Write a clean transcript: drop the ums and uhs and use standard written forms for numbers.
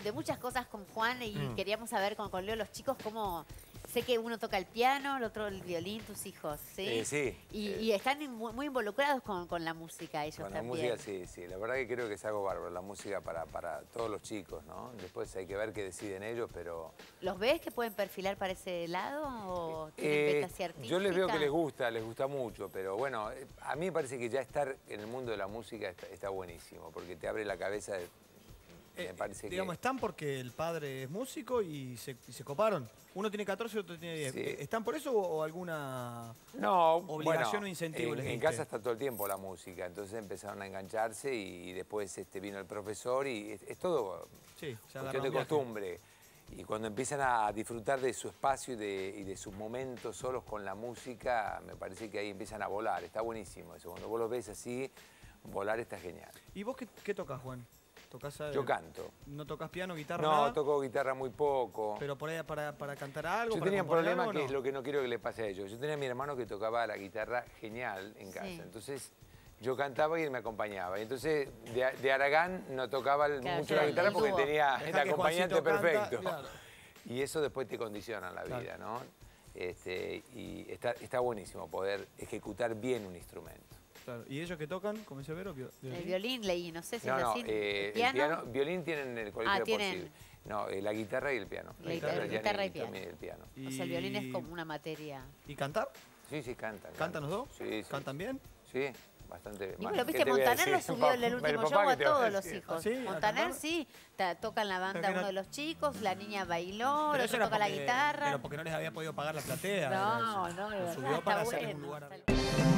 de muchas cosas con Juan y queríamos saber con Leo, los chicos, cómo... Sé que uno toca el piano, el otro el violín, tus hijos, ¿sí? Sí. Y están muy involucrados con la música ellos también. Con la música, sí, sí. La verdad que creo que es algo bárbaro, la música para todos los chicos, ¿no? Después hay que ver qué deciden ellos, pero... ¿Los ves que pueden perfilar para ese lado o tienen beta así artística? Yo les veo que les gusta mucho, pero bueno, a mí me parece que ya estar en el mundo de la música está buenísimo, porque te abre la cabeza de... Me parece digamos, están porque el padre es músico y se coparon. Uno tiene 14 y otro tiene 10. Sí. ¿Están por eso o alguna bueno, obligación o incentivo? En casa está todo el tiempo la música, entonces empezaron a engancharse y después vino el profesor y es todo cuestión de costumbre. Y cuando empiezan a disfrutar de su espacio y de sus momentos solos con la música, me parece que ahí empiezan a volar. Está buenísimo eso. Cuando vos lo ves así, volar está genial. ¿Y vos qué tocas, Juan? Yo canto. ¿No tocas piano, guitarra, No, nada? toco guitarra muy poco. ¿Pero por ahí para cantar algo? Yo tenía un problema que es lo que no quiero que le pase a ellos. Yo tenía a mi hermano que tocaba la guitarra genial en casa. Sí. Entonces yo cantaba y él me acompañaba. Y entonces de Aragán no tocaba mucho la guitarra porque tenía el acompañante perfecto. Claro. Y eso después te condiciona en la vida, ¿no? Y está buenísimo poder ejecutar bien un instrumento. Claro. ¿Y ellos que tocan, como dice Vero? El violín leí, no sé si no, es así. ¿El piano? Violín tienen en el colegio posible. No, la guitarra y el piano. La guitarra y el piano. O sea, el violín es como una materia. ¿Y cantar? Sí, cantan. ¿Cantan los dos? Sí. ¿Cantan bien? Sí, bastante bien. Pero viste, Montaner lo subió en el último show a todos los hijos. ¿Sí? Montaner sí, toca en la banda uno de los chicos, la niña bailó, el otro toca la guitarra. Pero porque no les había podido pagar la platea. No, lo subió para hacer un lugar.